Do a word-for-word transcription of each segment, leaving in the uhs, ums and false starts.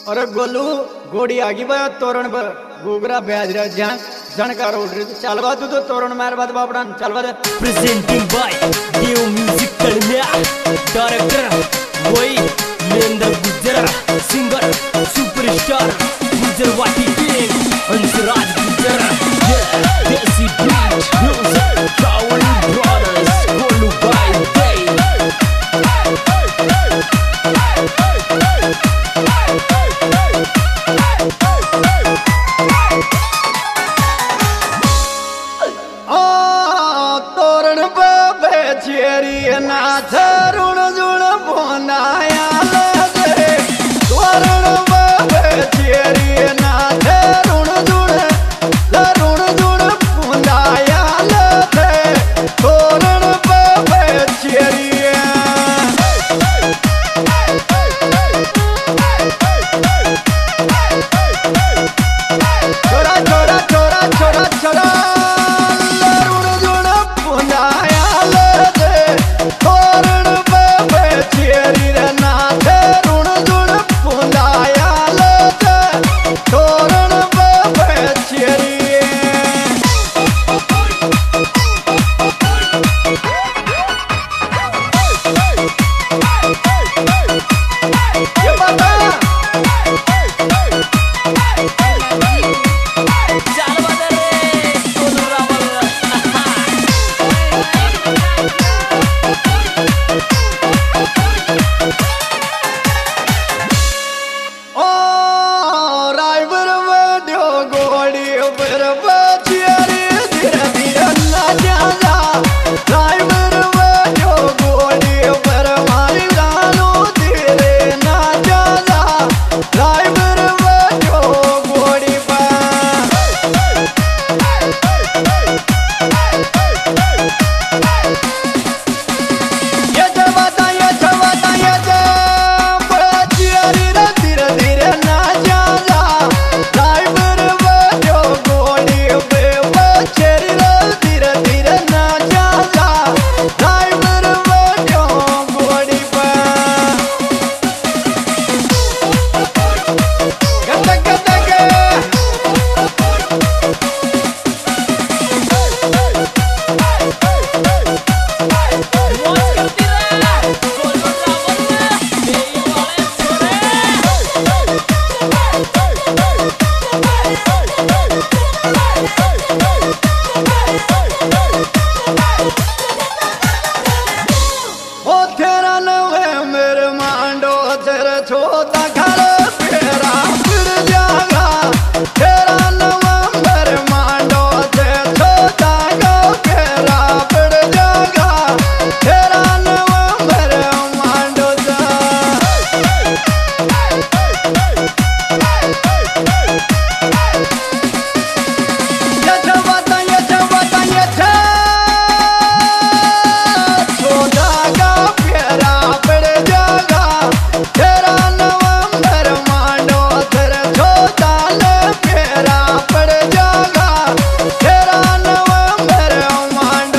और गोलू गोड़ी आगी बा तोरण पर गोगरा ब्याज रहा जहां जनकार उड़ रही चलवा तू तो तोरण मार बाद बापड़ा चलवा दे प्रेजेंटिंग बाय देव म्यूजिक कलमिया डायरेक्टर वही मेंदर गुजर सिंगर सुपरस्टार गुजर वाटी किंग अंशराज गुजर देसी बीट म्यूजिक कावली ब्रदर्स गोलू बाय डे चेरी नाथ रुण जुण बोनाया लगे तोरण बाबे चेरी नाथ रुण जुण रुण जुण बोनाया लगे तोरण बाबे चेरी छोरा छोरा छोरा छोरा छोरा रुण जुण बोनाया तोरण बाबे चेरी रे नाथ रुण जुण बोलाया लगे तोरण बाबे चेरी ये बता छोटा घर तेरा फिर जागा तेरा नवंबर मांडो से छोटा गाँव तेरा फिर जागा तेरा नवंबर मांडो से ये छवाता ये छवाता ये छ छोटा गाँव तेरा फिर जागा तेरा नवंबर मांडो तेरा छोटा ले तेरा पड़ जागा तेरा नवंबर मांडो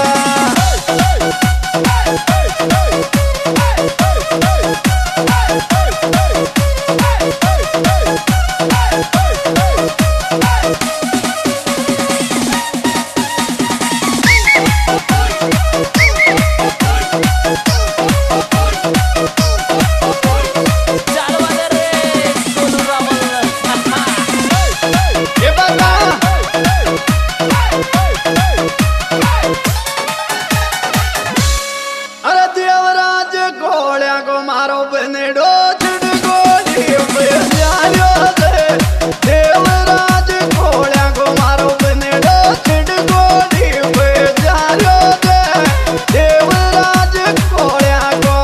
अरे देवराज घोड़िया को मारो बनेडो छिड़ गोली बेजारो दे देवराज घोड़िया को मारो बनेडो छिड़ गोली बेजारो दे देवराज घोड़िया को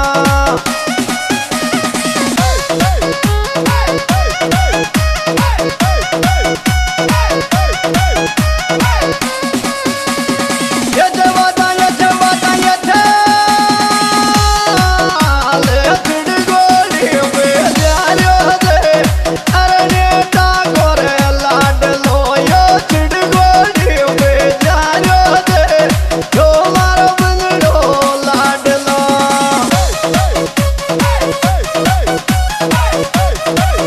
ये जवाता ये जवाता ये Hey!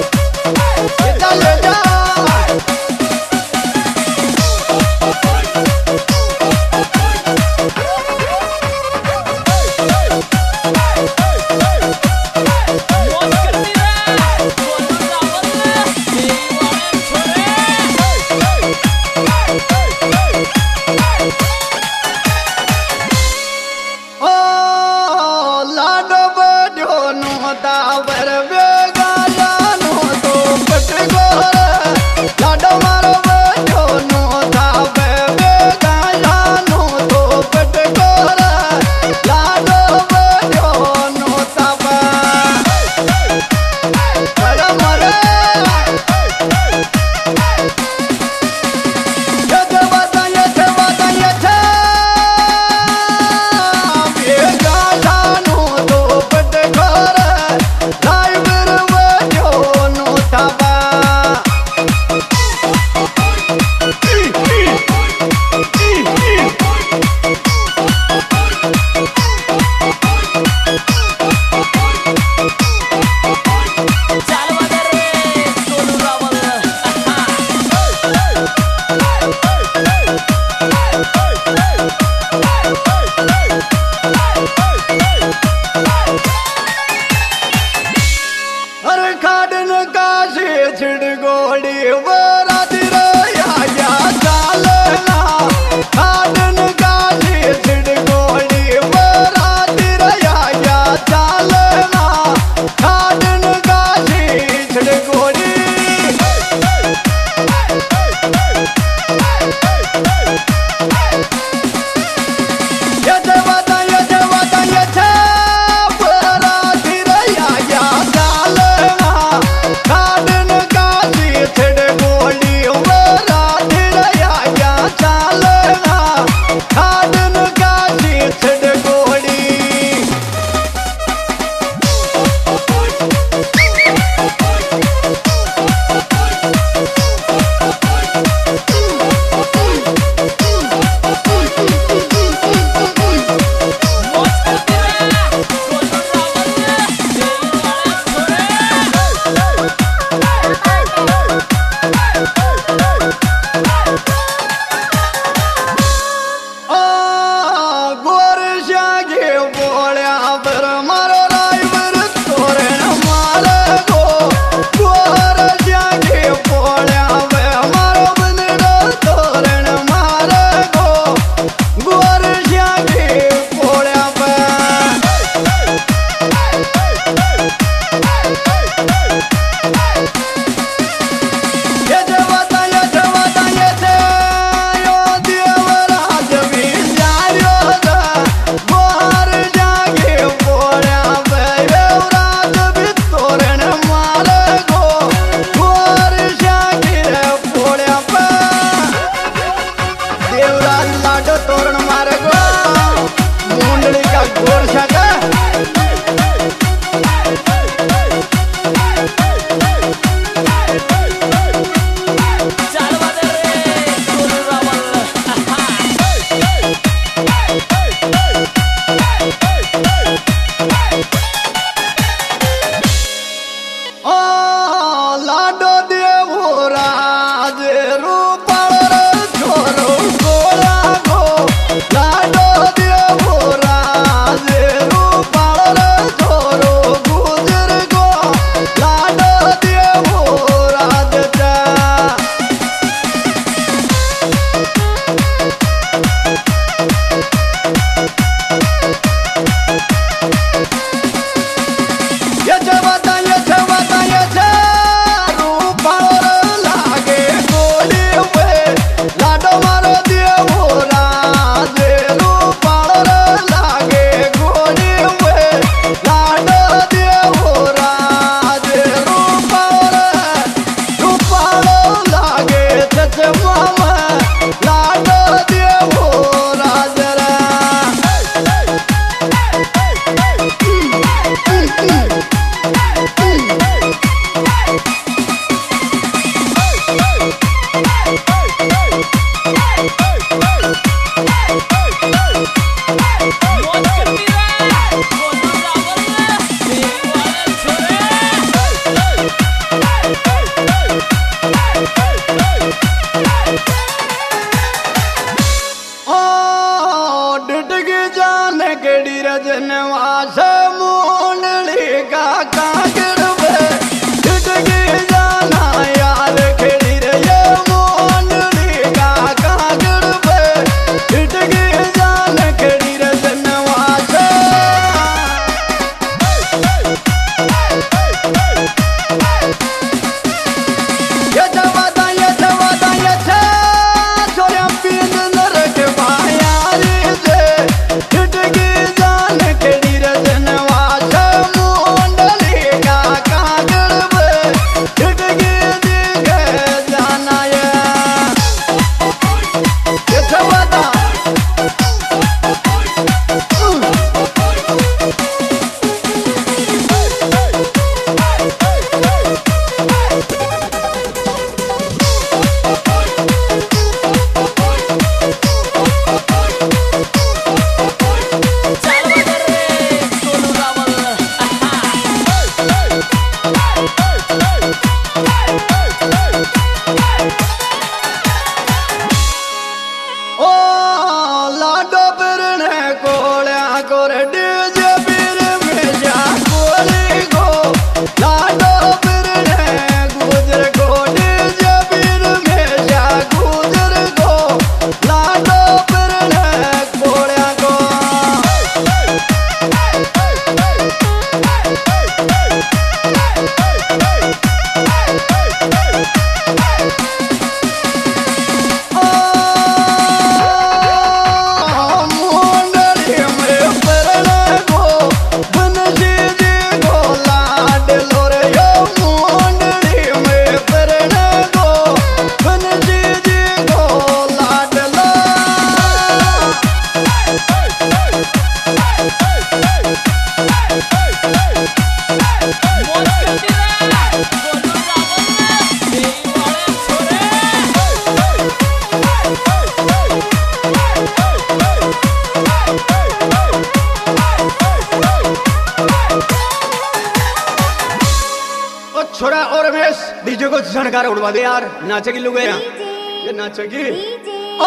डीजे को झनकार उड़वा दे यार, नाचेगी लोग यहाँ, ये नाचेगी। ओ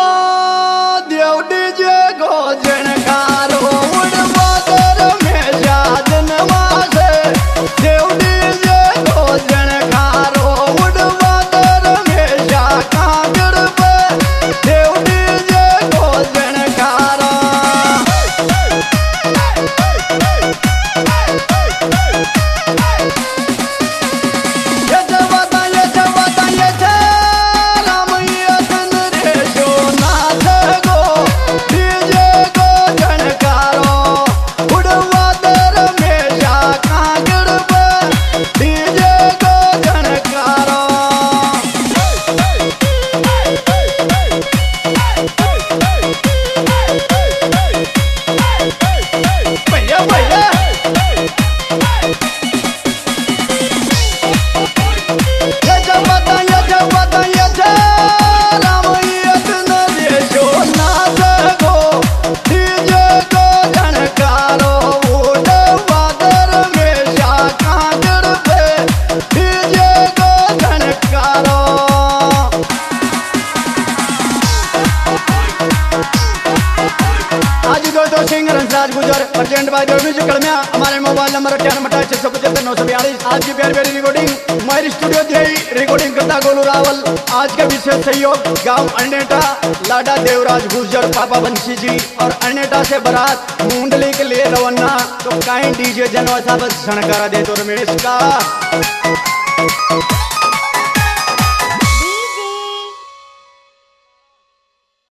देव डीजे को झनकार उड़वा दे रमेशा जनवासे, देव डीजे को झनकार उड़वा दे रमेशा कांगड़ पे, देव डीजे को झनकार। सिंगर हंसराज गुजर, अर्जेंट बाय म्यूजिक कलमिया। हमारे मोबाइल नंबर अठानवे छह सौ पचहत्तर नौ सौ बयालीस। आज की प्यारी प्यारी रिकॉर्डिंग मारी स्टूडियो ध्याई रिकॉर्डिंग करता गोलू रावल। आज का विशेष सहयोग गांव अनेटा लाडा देवराज गुर्जर पापा बंशी जी और अनेटा से बारात मुंडली के लिए रवाना। तो काइन डीजे जनवा साहब झणकारा दे तो रमेश का।